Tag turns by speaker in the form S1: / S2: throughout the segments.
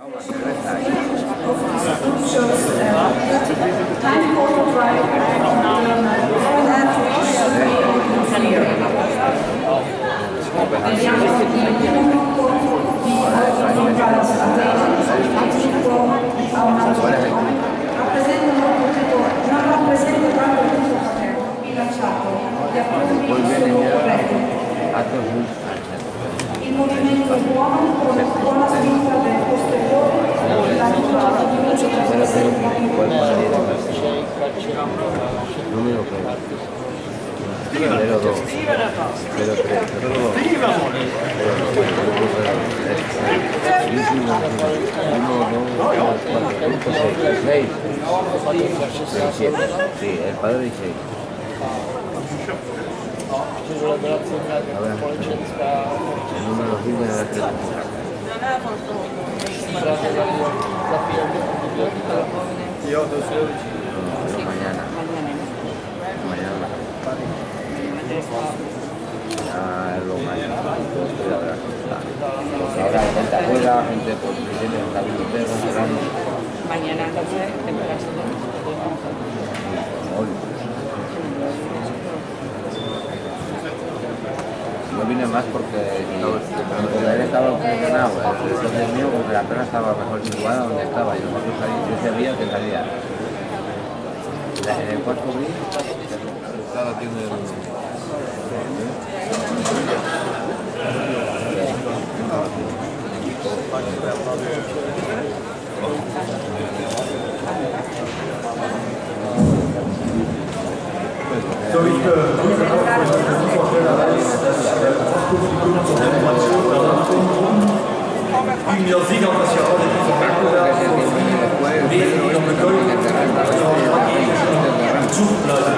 S1: Il movimento uomo con la spinta del posteriore e la ricerca di
S2: Numero 3. Vero 2. Vero 3. Vero 6. Sì, è il padre di 6. El número 5 de la tele. Mañana. Mañana. Ahora gente afuera, gente por presidente de la biblioteca,
S3: mañana entonces
S2: no vine más porque él estaba obsesionado, el mío, porque la pena estaba mejor situada donde estaba y nosotros yo sabía que salía. En el cuarto gris, el resultado tiene
S4: Soll ich die mir sicher, dass ja auch diese Wettbewerb wesentlich Zug bleiben.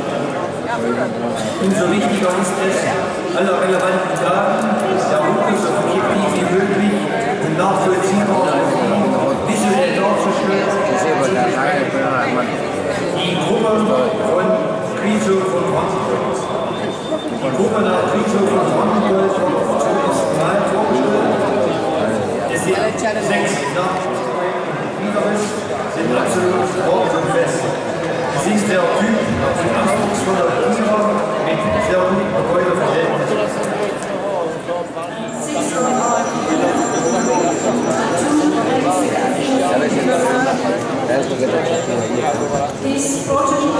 S4: Umso wichtiger ist es, alle relevanten Daten der Rückruf so effektiv wie möglich und nachvollziehbar visuell darzustellen. Die Gruppe von Friedhof von Brandenburg. Die Gruppe nach Friedhof von Brandenburg wurde zum ersten Mal vorgestellt. Es sind 6 Nachrichten, sind absolut fort und fest. Es ist der Typ ein anspruchsvoller Krieger mit sehr guten Gebäudeverhältnissen.
S1: This project